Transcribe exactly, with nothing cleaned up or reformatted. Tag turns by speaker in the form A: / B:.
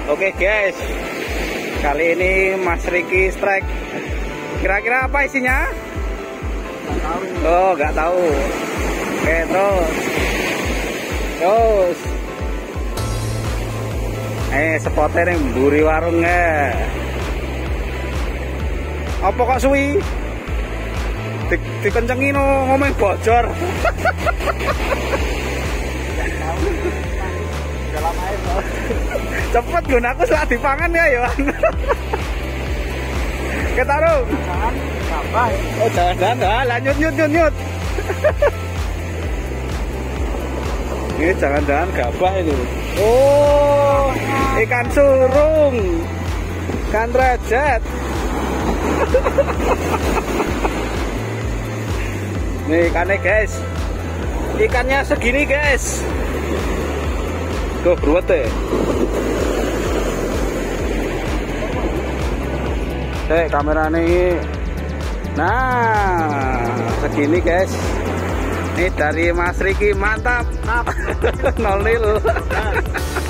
A: Oke guys, kali ini Mas Ricky strike. Kira-kira apa isinya?
B: Nggak tahu.
A: Oh, nggak tahu. Oke, terus. Terus. Eh, spotnya nih mburi warungnya. Apa kok suwi? Di, dikencengin no, ngomong bocor.
B: Dalam air loh.
A: Cepet gunaku setelah dipangan ya Yohan. Ketarung.
B: Jangan gabah.
A: Oh jangan jangan, lanjut nyut nyut nyut. Ini jangan-jangan gabah ini. Oh, ikan surung, ikan derajat. Nih ikannya guys, ikannya segini guys. Tuh beruat deh. Eh kamera nih. Nah segini guys. Ini dari Mas Ricky, mantap. nol nil.